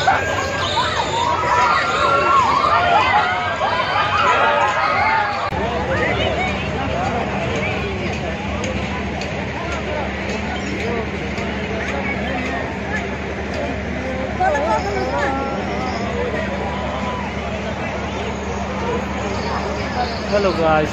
Hello guys,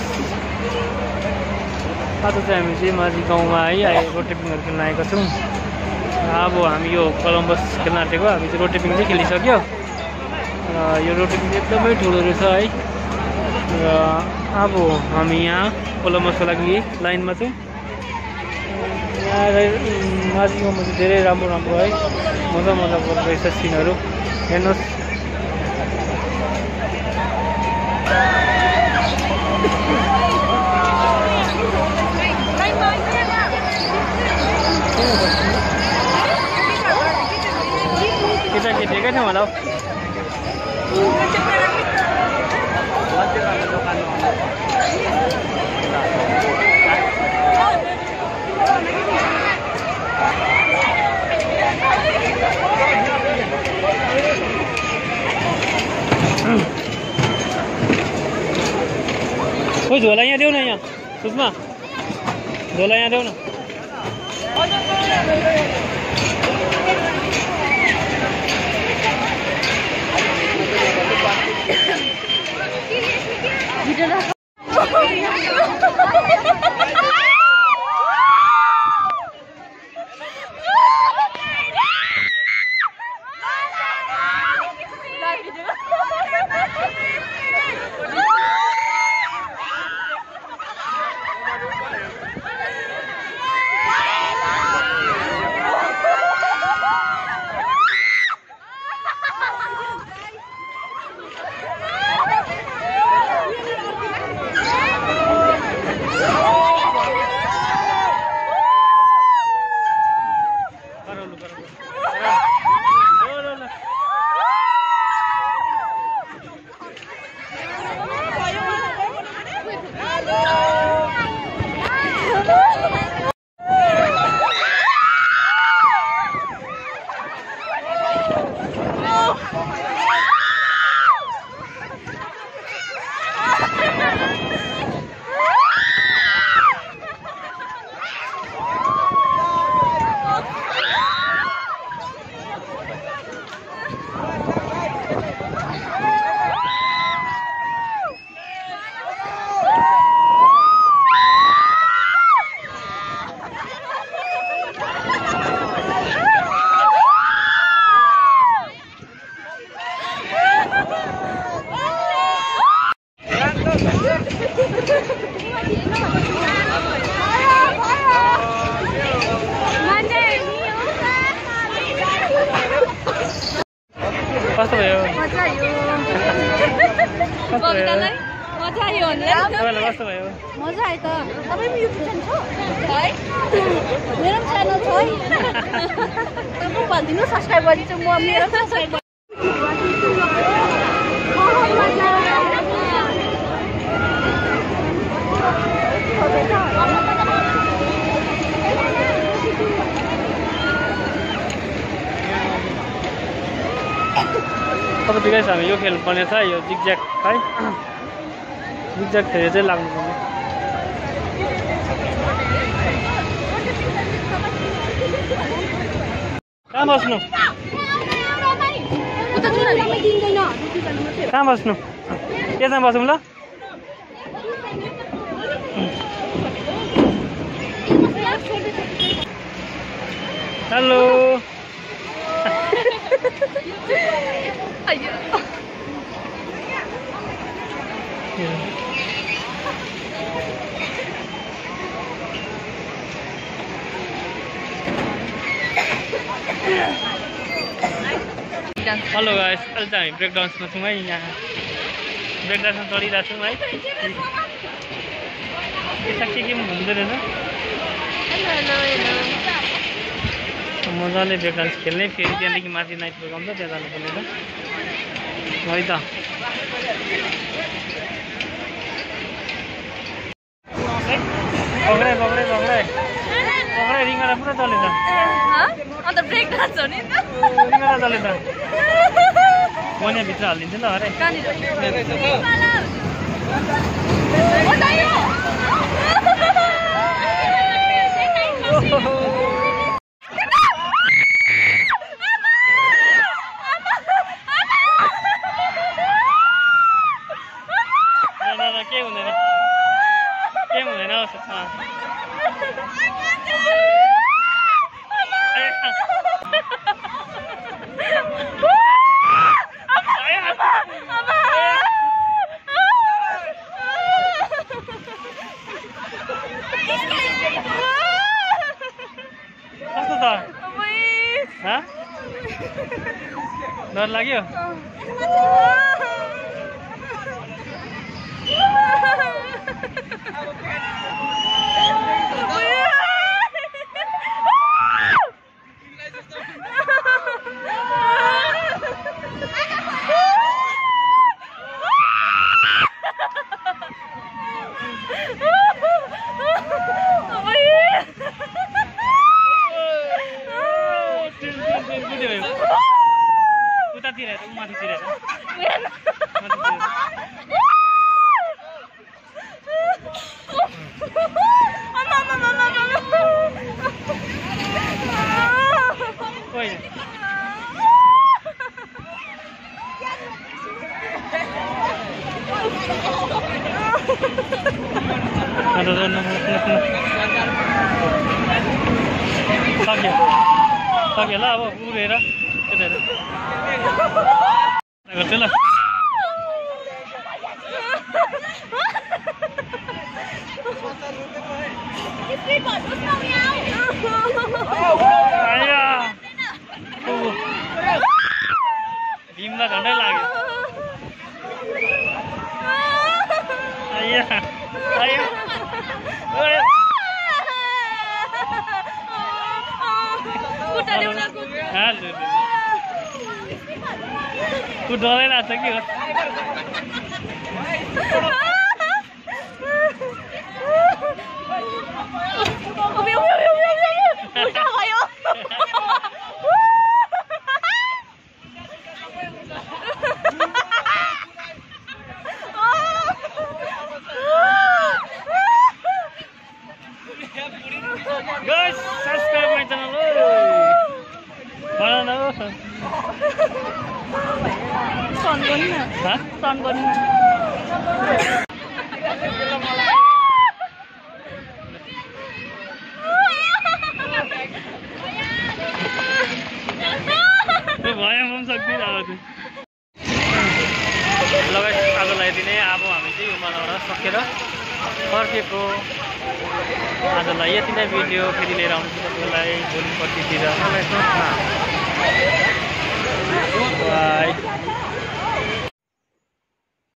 आज चाहिँ हामी चाहिँ माझी गाउँमा है रोटेपिङहरू खेल्न आएका छौँ। अब हामी यो कोलम्बस खेल्न आँटेको, हामी चाहिँ रोटेपिङ चाहिँ खेलिसक्यो र यो रोटेपिङ एकदमै ठुलो रहेछ है। र अब हामी यहाँ कोलम्बसको लागि लाइनमा छौँ। यहाँ माझी गाउँमा चाहिँ धेरै राम्रो राम्रो है मजा मजाको रहेछ सिनहरू, हेर्नुहोस्। केटाकेटी एकै ठाउँमा होला हौ। कोही झोला यहाँ देऊ न, यहाँ सुषमा झोला यहाँ देऊ न। कस्तो भयो? मजा आयो। कवितालाई मजा आयो नि। तपाईलाई कस्तो भयो? मजा आयो त। तपाईको युट्युब च्यानल छ? है? मेरो च्यानल छ है। तपाईँ भनिदिनु सब्स्क्राइब गरिदिन्छु म, मेरो सब्स्क्राइब अब ठिकै छ, हामी यो खेल्नुपर्ने छ यो जिगज्याग है। जिगज्याग खेलेर चाहिँ लाग्नुपर्ने। कहाँ बस्नु? कहाँ बस्नु? केमा बसौँ ल? हेलो। हेलो गाइस, अहिले चाहिँ हामी ब्रेक डान्समा छौँ है। यहाँ ब्रेक डान्समा चढिरहेको छौँ है। के पनि हुँदो रहेछ। मजाले ब्रेक डान्स खेल्ने, फेरि त्यहाँदेखि माथि नाइट प्रोग्राम छ, त्यहाँ जानुपर्ने छ है त। पक्राइ पक्राइ पक्राइ पक्राइ, रिङ्गडा पुरा चल्यो त। अन्त ब्रेक डान्स हो नि त, रिङ्गडा चल्यो त। पनि भित्र हालिदिन्छु ल अरे के हुँदैन कस्तो छ डर लाग्यो उतातिर माथितिर सक्यो ल अब उडेर गर्छु ल भीमलाई झन्डै लाग्यो तू डरै लाग्छ कि हो Guys, subscribe my channel. Mana na? Son gonna. Ha? Son gonna. तो भाई हम सक्दी रहा थे. लगाइ आगो लगाइदिने अब हामी चाहिँ उमालबाट सकेर फर्केको आजलाई यति नै भिडियो फेरि लिएर आउँछु तपाईँलाई भोलि पर्सितिर